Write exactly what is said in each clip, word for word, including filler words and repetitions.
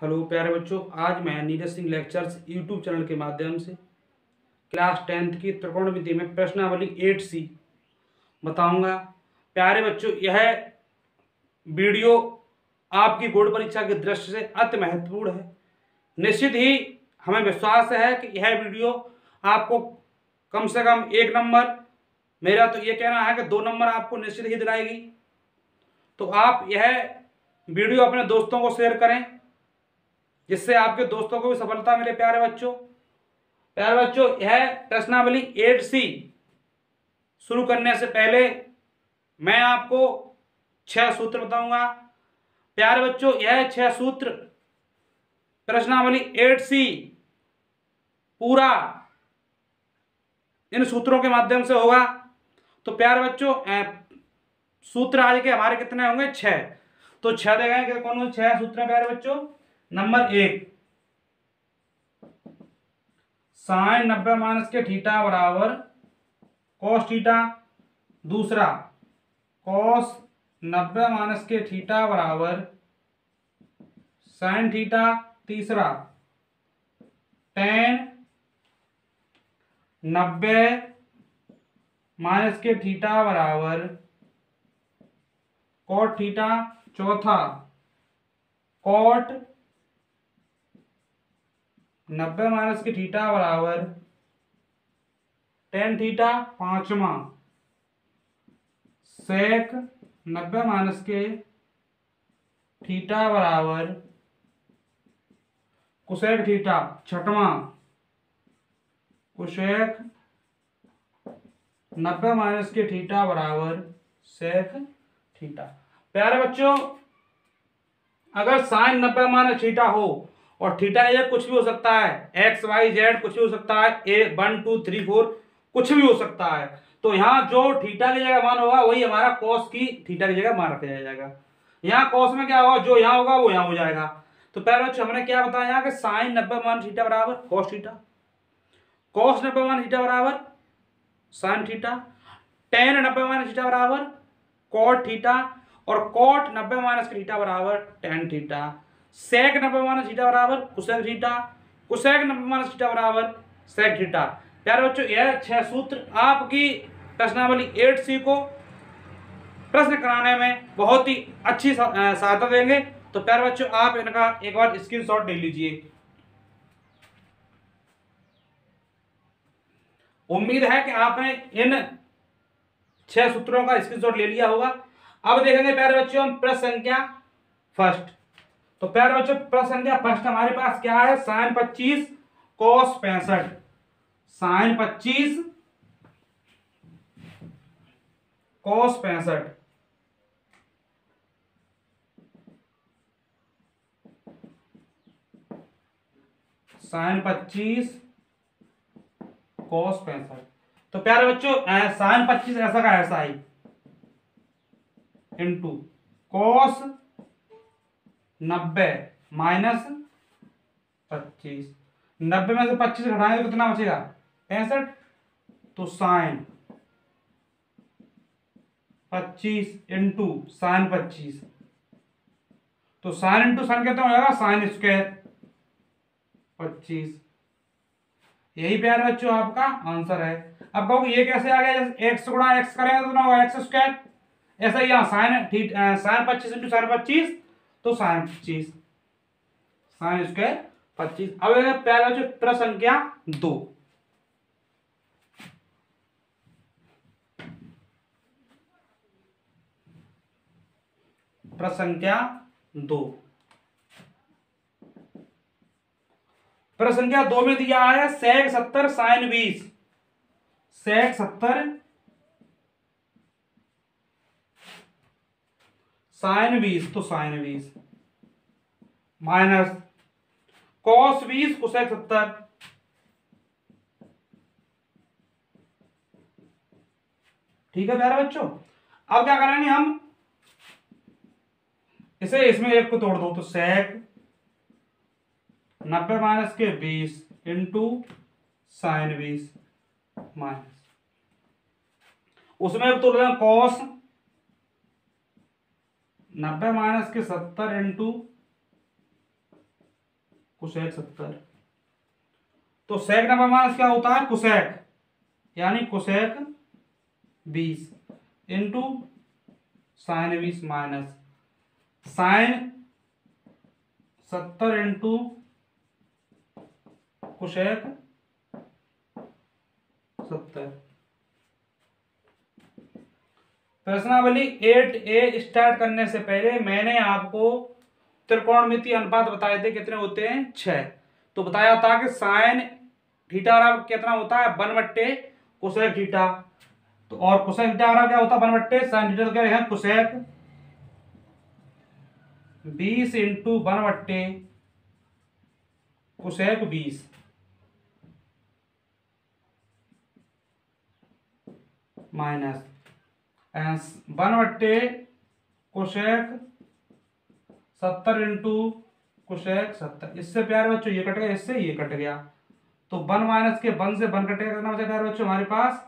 Hello प्यारे बच्चों, आज मैं Neeraj Singh lectures YouTube channel के माध्यम से क्लास टेंथ की त्रिकोणमिति में प्रश्नावली एट सी बताऊंगा। प्यारे बच्चों, यह वीडियो आपकी बोर्ड परीक्षा की दृष्टि से अति महत्वपूर्ण है। निश्चित ही हमें विश्वास है कि यह वीडियो आपको कम से कम एक नंबर, मेरा तो ये कहना है कि दो नंबर आपको निश्चित ही दिलाएगी। तो आप यह वीडियो अपने दोस्तों को शेयर करें, जिससे आपके दोस्तों को भी सफलता मिले। प्यारे बच्चों प्यारे बच्चों यह प्रश्नावली एट सी शुरू करने से पहले मैं आपको छह सूत्र बताऊंगा। प्यारे बच्चों, यह छह सूत्र प्रश्नावली एट सी पूरा इन सूत्रों के माध्यम से होगा। तो प्यारे बच्चों, सूत्र आज के हमारे कितने होंगे? छह। तो छह देखेंगे कौन से छह सूत्र हैं प्यारे बच्चों। नंबर एक, साइन नब्बे माइनस के थीटा बराबर कॉस थीटा। दूसरा, कॉस नब्बे माइनस के थीटा बराबर साइन थीटा। तीसरा, टेन नब्बे माइनस के थीटा बराबर कॉट थीटा। चौथा, कॉट नब्बे माइनस के थीटा बराबर टेन थीटा। पांचवा, सेक नब्बे माइनस के थीटा बराबर कुसेक थीटा। छठवां, कुसेक नब्बे माइनस के थीटा बराबर सेक थीटा। प्यारे बच्चों, अगर साइन नब्बे माइनस थीटा हो और थीटा ये कुछ भी हो सकता है, एक्स वाई जेड कुछ भी हो सकता है, A one two three four कुछ भी हो सकता है, तो यहाँ जो थीटा की जगह मान होगा वही हमारा कॉस की थीटा की जगह मान रखा जाएगा। यहाँ कॉस में क्या होगा, जो यहाँ होगा वो यहाँ हो जाएगा। तो पहले बच्चों हमने क्या बताया यहाँ कि साइन नब्बे मान थीटा बराबर कॉस थीटा, कॉस नब्बे मान थीटा बराबर साइन थीटा, टेन नब्बे माइनस थीटा बराबर कॉट थीटा और कॉट नब्बे माइनस थीटा बराबर टेन थीटा। सेक नब्बे माइनस थीटा बराबर कुसेक थीटा, कुसेक नब्बे माइनस थीटा बराबर सेक थीटा। प्यारे बच्चों, यह छह सूत्र आपकी प्रश्नावली एट सी को प्रश्न कराने में बहुत ही अच्छी सहायता देंगे। तो प्यारे बच्चों, आप इनका एक बार स्क्रीनशॉट ले लीजिए। उम्मीद है कि आपने इन छह सूत्रों का स्क्रीनशॉट ले लिया होगा। अब देखेंगे प्यारे बच्चों हम प्रश्न संख्या फर्स्ट। तो प्यारे बच्चों, प्रश्न संख्या फर्स्ट हमारे पास क्या है? साइन पच्चीस कॉस पैंसठ। साइन पच्चीस कॉस पैंसठ। साइन पच्चीस कॉस पैंसठ। तो प्यारे बच्चों, साइन पच्चीस ऐसा का ऐसा ही इंटू कॉस नब्बे माइनस पच्चीस। नब्बे में से पच्चीस घटाएंगे तो कितना बचेगा? पैंसठ। तो साइन पच्चीस इंटू साइन पच्चीस, तो साइन इंटू साइन कितना हो जाएगा? साइन स्क्वायर पच्चीस। यही प्यारे बच्चों आपका आंसर है। अब कहोगे ये कैसे आ गया? जैसे एक्स गुणा एक्स करेंगे तो ना होगा एक्स स्क्वायर। ऐसा ही यहाँ साइन ठीक साइन पच्चीस इंटू साइन पच्चीस, तो साइन पच्चीस साइन स्क्वायर पच्चीस। अब प्यारे बच्चों प्रश्न संख्या दो। प्रश्न संख्या दो प्रश्न संख्या दो में दिया है सेक सत्तर साइन बीस। सेक सत्तर साइन बीस, तो साइन बीस माइनस कॉस बीस कुसेक सत्तर। ठीक है प्यारे बच्चों, अब क्या करेंगे हम इसे, इसमें एक को तोड़ दो, तो सेक नब्बे माइनस के बीस इंटू साइन बीस माइनस, उसमें एक तोड़ दें कॉस नब्बे माइनस के सत्तर इंटू कुसेक सत्तर। तो सेक नब्बे माइनस क्या होता है कुसेक, यानी कुसेक बीस इंटू साइन बीस माइनस साइन सत्तर इंटू कुसेक सत्तर। प्रश्नावली एट ए स्टार्ट करने से पहले मैंने आपको त्रिकोणमितीय अनुपात बताए थे, कितने होते हैं छह। तो बताया था कि साइन थीटा बराबर कितना होता है वन बट्टे कुसेक थीटा। तो और कुसेक थीटा बराबर क्या होता है वन बट्टे साइन थीटा। तो क्या है कुसेक बीस इंटू वन बट्टे कुसेक बीस माइनस वन बट्टे कुसेक सत्तर इंटू कुसेक सत्तर। इससे प्यारे बच्चों ये कट गया, इससे ये कट गया, तो वन माइनस के वन से वन कटेगा, कितना बचा प्यारे बच्चों हमारे पास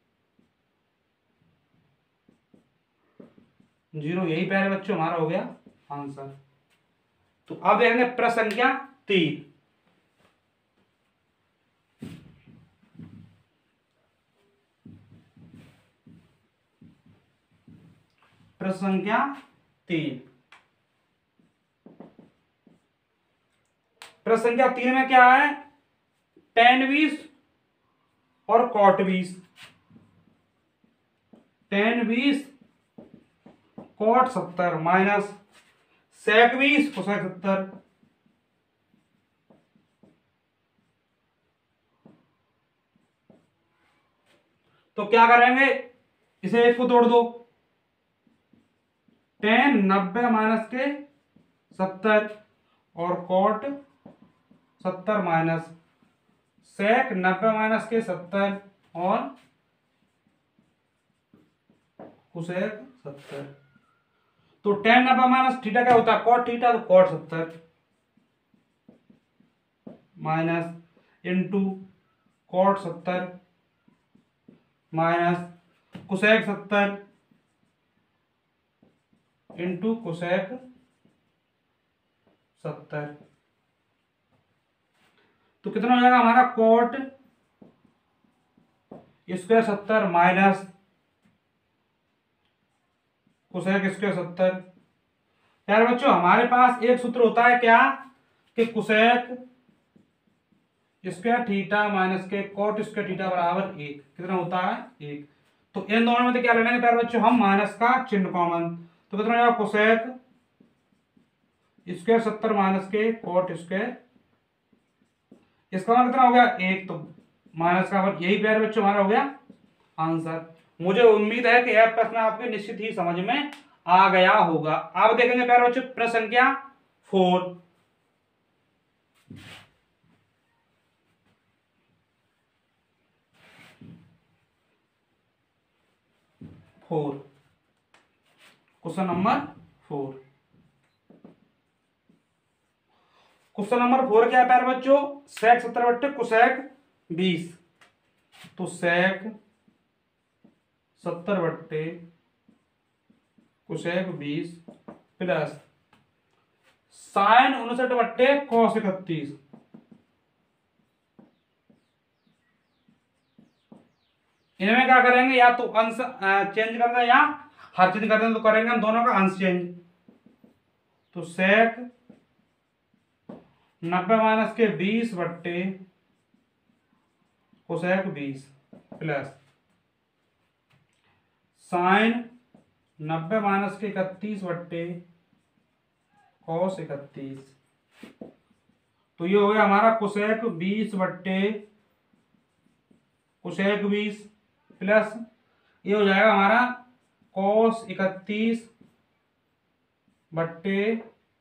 जीरो। यही प्यारे बच्चों हमारा हो गया आंसर। तो अब देखेंगे प्रश्न संख्या तीन। प्रश्न संख्या तीन। प्रश्न संख्या तीन में क्या है टेन बीस और कॉट बीस। टेन बीस कॉट सत्तर माइनस सेक बीस कोसेक सत्तर। तो क्या करेंगे, इसे एक को तोड़ दो, टेन नब्बे माइनस के सत्तर और कॉट सत्तर माइनस सेक नब्बे माइनस के सत्तर और कुसेक सत्तर। तो टेन नब्बे माइनस थीटा क्या होता है कॉट थीटा, तो कॉट सत्तर माइनस इंटू कॉट सत्तर माइनस कुसेक सत्तर इंटू कुसेक सत्तर। तो कितना हो जाएगा हमारा कोट स्क्वायर सत्तर माइनस कुसेक स्क्वायर सत्तर। यार बच्चों हमारे पास एक सूत्र होता है क्या कि कुसेक स्क्वायर थीटा माइनस के कोट स्क्वायर थीटा बराबर एक। कितना होता है एक। तो इन दोनों में तो क्या ले लेंगे प्यारे बच्चों हम माइनस का चिन्ह कॉमन। तो कितना हो जाएगा कोसेक स्क्वायर सत्तर माइनस के कोट स्क्वायर, इसका मान कितना हो गया एक, तो माइनस का वन। यही प्यारे बच्चों हमारा हो गया आंसर। मुझे उम्मीद है कि यह प्रश्न आपके निश्चित ही समझ में आ गया होगा। आप देखेंगे प्यारे बच्चों प्रश्न संख्या four. Four question number four. Question number four क्या है प्यारे बच्चों, सेक सत्तर बट्टे कुसेक बीस। तो सेक सत्तर बट्टे कुसेक बीस प्लस साइन उनसठ बट्टे कॉस इकतीस। इनमें क्या करेंगे, या तो अंश चेंज कर दें या हर चेंज कर दें, तो करेंगे हम दोनों का अंश चेंज। तो सेक नब्बे माइनस के बीस बट्टे कोसेक बीस प्लस साइन नब्बे माइनस के इकतीस बट्टे कॉस इकतीस। तो ये हो गया हमारा कोसेक बीस बट्टे कोसेक बीस प्लस ये हो जाएगा हमारा कॉस इकतीस बट्टे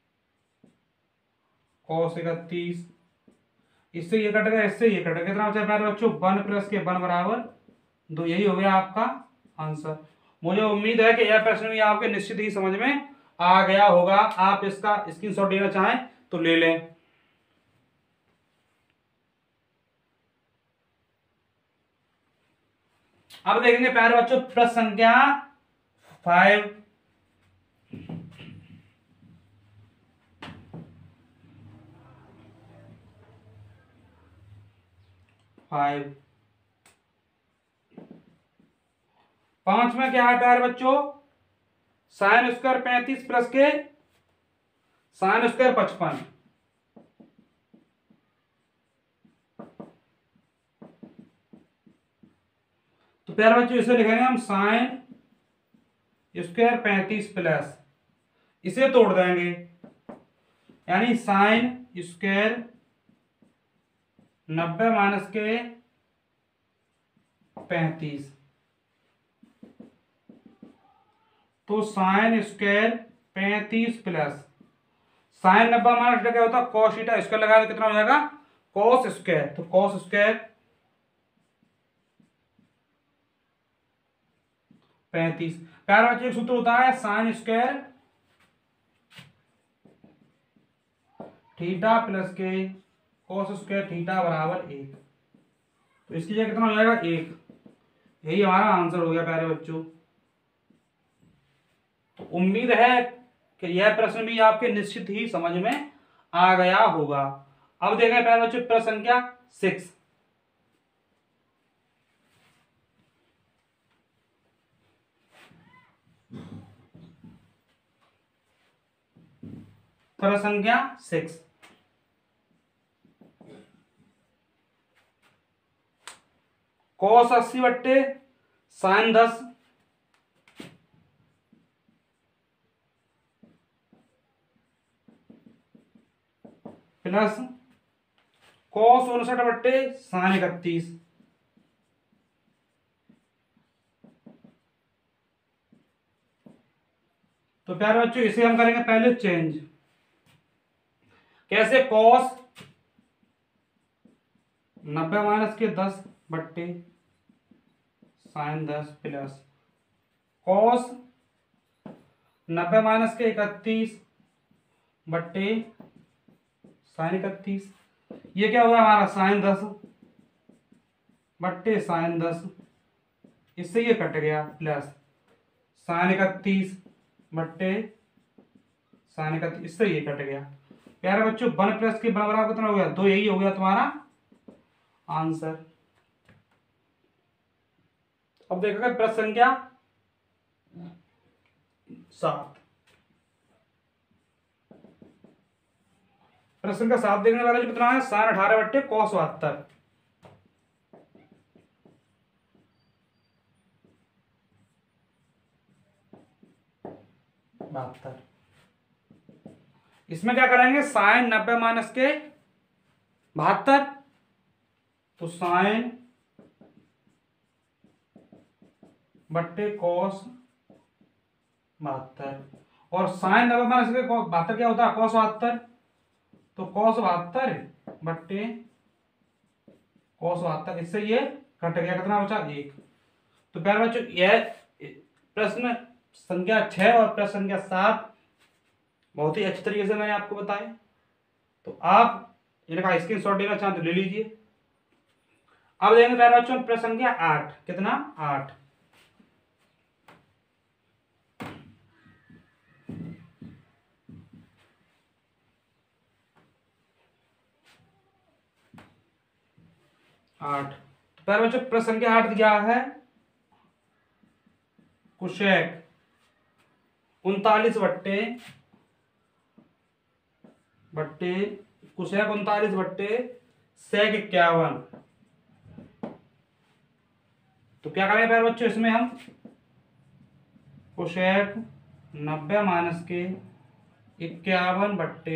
कॉस इकतीस। इससे ये कट गया, इससे ये कट गया, कितना बचा प्यारे बच्चों वन प्लस के वन बराबर दो। यही हो गया आपका आंसर। मुझे उम्मीद है कि यह प्रश्न भी आपके निश्चित ही समझ में आ गया होगा। आप इसका स्क्रीनशॉट लेना चाहें तो ले लें। अब देखेंगे प्यारे बच्चों प्रश्न संख्या फाइव। फाइव। पांच में क्या है प्यारे बच्चों, साइन स्क्वायर पैंतीस प्लस के साइन स्क्वायर पचपन। तो प्यारे बच्चों इसे लिखेंगे हम साइन स्क्वायर पैंतीस प्लस, इसे तोड़ देंगे यानी साइन स्क्वायर नब्बे माइनस के पैंतीस, तो साइन स्क्वायर पैंतीस प्लस साइन नब्बे माइनस क्या होता है कॉस थीटा, स्क्वायर लगाया तो कितना हो जाएगा कॉस स्क्वायर, तो कॉस स्क्वायर पैंतीस। प्यारे बच्चों एक सूत्र होता है साइन स्क्वायर थीटा प्लस के कॉस स्क्वायर थीटा बराबर एक, तो इसकी जगह कितना हो जाएगा एक। यही हमारा आंसर हो गया प्यारे बच्चों। तो उम्मीद है कि यह प्रश्न भी आपके निश्चित ही समझ में आ गया होगा। अब देखें प्यारे बच्चों प्रश्न संख्या सिक्स। प्रश्न संख्या सिक्स, कॉस अस्सी बट्टे साइन दस प्लस कॉस उनसठ बट्टे साइन इकतीस। तो प्यारे बच्चों इसे हम करेंगे पहले चेंज, कैसे, कॉस नब्बे माइनस के दस बट्टे साइन दस प्लस कॉस नब्बे माइनस के इकतीस बट्टे साइन इकतीस। ये क्या होगा हमारा साइन दस बट्टे साइन दस, इससे ये कट गया, प्लस साइन इकतीस बट्टे साइन इकतीस, इससे ये कट गया। प्यारे बच्चों वन प्लस के बराबर कितना हो गया दो, यही हो गया तुम्हारा आंसर। अब देखोगे प्रश्न संख्या सात। प्रश्न का साथ देखने वाला जो कितना है साइन अठारह बट्टे कॉस बहत्तर। बहत्तर इसमें क्या करेंगे साइन नब्बे माइनस के बहत्तर, तो साइन बट्टे कॉस बहत्तर, और साइन नब्बे माइनस के बहत्तर क्या होता है कॉस बहत्तर, तो कॉस बहत्तर बट्टे कॉस बहत्तर, इससे ये कट गया, कितना बचा एक। तो प्यारे बच्चों यह प्रश्न संख्या छह और प्रश्न संख्या सात बहुत ही अच्छी तरीके से मैंने आपको बताया। तो आप इनका स्क्रीन शॉट लेना चाहते तो ले लीजिए। अब देखेंगे प्यारे बच्चों प्रश्न संख्या आठ, कितना आठ। आठ तो प्यारे बच्चों प्रश्न संख्या आठ दिया है कुशेक उनतालीस बट्टे बट्टे कुशेक उनतालीस बट्टे सेक इक्यावन। तो क्या करेंगे प्यारे बच्चों इसमें हम कुशेक नब्बे माइनस के इक्यावन बट्टे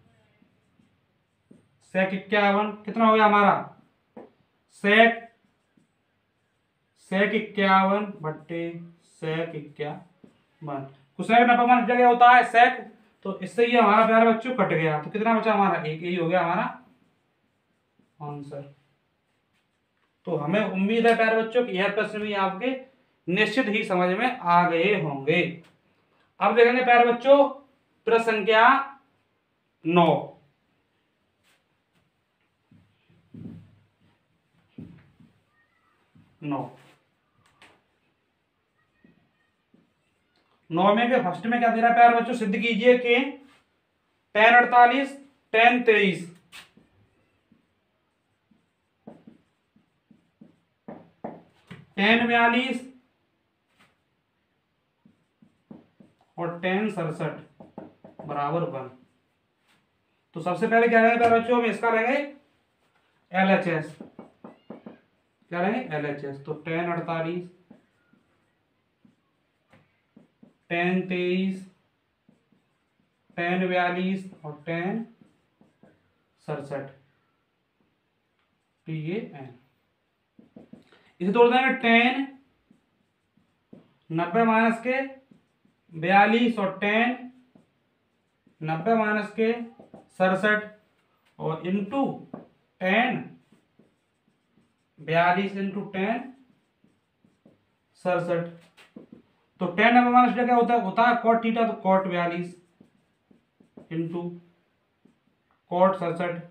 सेक इक्यावन, कितना हो गया हमारा सेक सेक इक्यावन बट्टे सेक इक्यावन। कुशेक नब्बे माइनस जगह होता है सेक, तो इससे ये हमारा प्यारे बच्चों कट गया, तो कितना बचा हमारा एक, यही हो गया हमारा आंसर। तो हमें उम्मीद है प्यारे बच्चों कि यह प्रश्न भी आपके निश्चित ही समझ में आ गए होंगे। अब देखेंगे प्यारे बच्चों प्रश्न संख्या नौ। नौ नौ में के फर्स्ट में क्या दे रहा है प्यारे बच्चों, सिद्ध कीजिए कि टेन अड़तालीस टेन तेईस टेन बयालीस और टेन सड़सठ बराबर वन। तो सबसे पहले क्या लेंगे प्यारे बच्चों, हम इसका लेंगे एल एच एस। क्या लेंगे एल एच एस। तो टेन अड़तालीस, टेन तेईस, टेन बयालीस और टेन सड़सठ, टी ए एन। इसे तोड़ देंगे टेन नब्बे माइनस के बयालीस और टेन नब्बे माइनस के सड़सठ और इंटू टेन बयालीस इंटू टेन सड़सठ। तो टेन नब्बे माइनस क्या होता है, होता है कॉट थीटा, तो कॉट बयालीस इंटू कॉट सड़सठ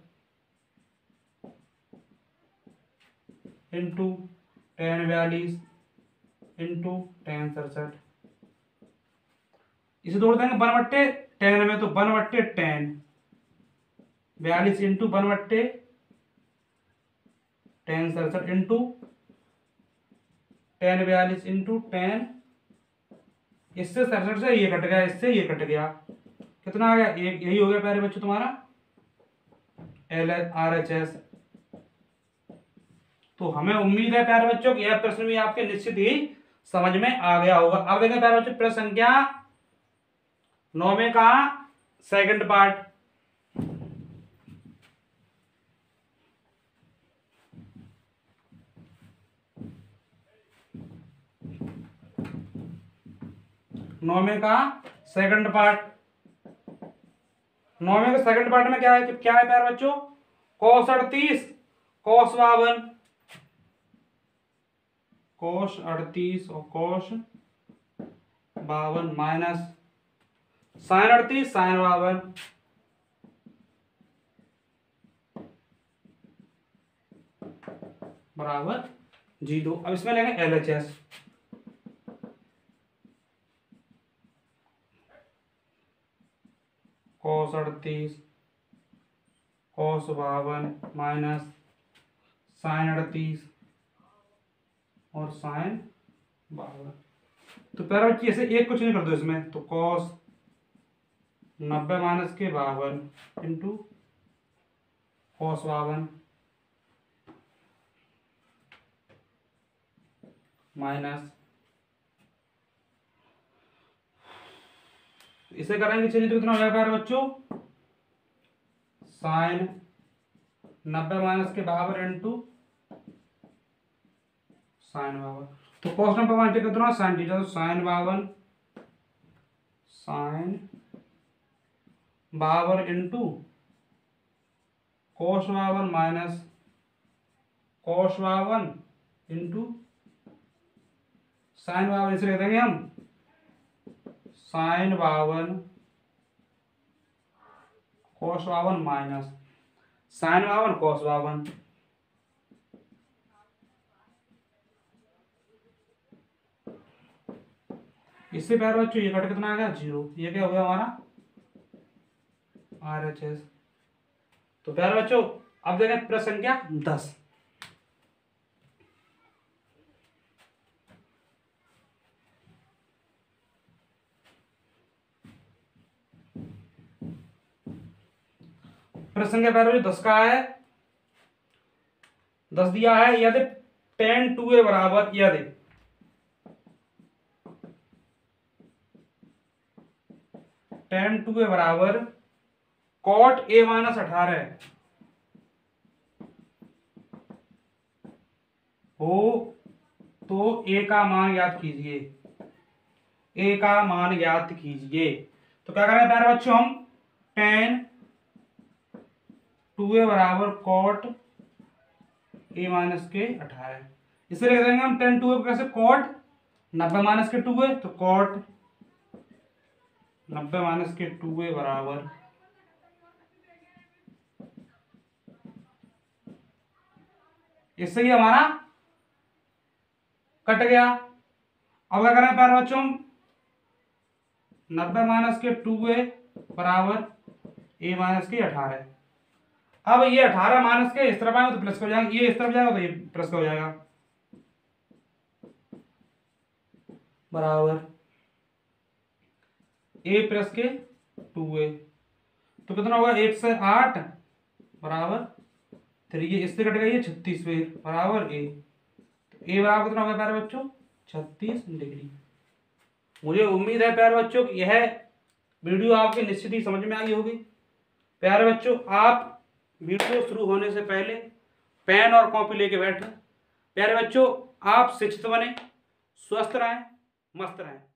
इंटू टेन बयालीस इंटू टेन सड़सठ। इसे तोड़ देंगे वन बट्टे टेन में, तो वन बट्टे टेन बयालीस इंटू वन बट्टे टेन सड़सठ इंटू टेन बयालीस इंटू टेन, इससे सड़सठ से ये कट गया, इससे ये कट गया, कितना आ गया एक। यही हो गया प्यारे बच्चों तुम्हारा एल आर एच एस। तो हमें उम्मीद है प्यारे बच्चों कि यह प्रश्न भी आपके निश्चित ही समझ में आ गया होगा। अब देखें प्यारे बच्चों प्रश्न संख्या नौवे का सेकंड पार्ट। नौवे का सेकंड पार्ट। नौवे के सेकंड पार्ट में क्या है, क्या है प्यारे बच्चों, कॉस अड़तीस कॉस बावन, कॉस अड़तीस और कॉस बावन माइनस साइन अड़तीस साइन बावन बराबर जीरो। अब इसमें लेंगे एल एच एस। कॉस अड़तीस कॉस बावन माइनस साइन अड़तीस और साइन बावन। तो प्यारे बच्चे ऐसे एक कुछ नहीं कर दो इसमें, तो कॉस नब्बे माइनस के बावन इंटू कॉस बावन माइनस, इसे करेंगे चलिए तो कितना हो जाएगा प्यारे बच्चों, साइन नब्बे माइनस के बावन इंटू साइन बावन। तो कॉस नब्बे माइनस के कितना साइन थीटा, तो साइन बावन साइन बावन इंटू कॉस बावन माइनस कॉस बावन इंटू साइन बावन। इसे लिख देंगे हम साइन बावन कॉस बावन माइनस साइन बावन कॉस बावन। इससे प्यारे बच्चों ये कट कितना आ गया जीरो। ये क्या हो गया हमारा आर एच एस। तो प्यारे बच्चों अब देखें प्रश्न संख्या दस। प्रश्न संख्या प्यारे बच्चों दस का है। दस दिया है यदि टेन टू ए बराबर, यदि टेन टू ए बराबर कॉट ए माइनस अठारह हो तो ए का मान ज्ञात कीजिए। ए का मान ज्ञात कीजिए। तो क्या करें प्यारे बच्चों, हम टेन टू ए बराबर कॉट ए माइनस के अठारह, इसे लिख देंगे हम टेन टू ए को कैसे, कॉट नब्बे माइनस के टू ए, तो कॉट नब्बे माइनस के टू ए बराबर इससे ही हमारा कट गया। अब क्या करें प्यारे बच्चों, नब्बे माइनस के टू ए बराबर ए माइनस के अठारह। अब ये अठारह माइनस के इस तरफ आएगा तो प्लस का हो जाएगा, ये इस तरफ जाएगा तो ये प्लस का हो जाएगा। बराबर ए प्लस के टू ए, तो कितना होगा एक से आठ बराबर थ्री, ये इससे कट गई है छत्तीस पे बराबर ए, तो ए बराबर कितना होगा प्यारे बच्चों छत्तीस डिग्री। मुझे उम्मीद है प्यारे बच्चों कि यह वीडियो आपके निश्चित ही समझ में आई होगी। प्यारे बच्चों आप वीडियो शुरू होने से पहले पेन और कॉपी लेके बैठें। प्यारे बच्चों आप शिक्षित बने, स्वस्थ रहें, मस्त रहें।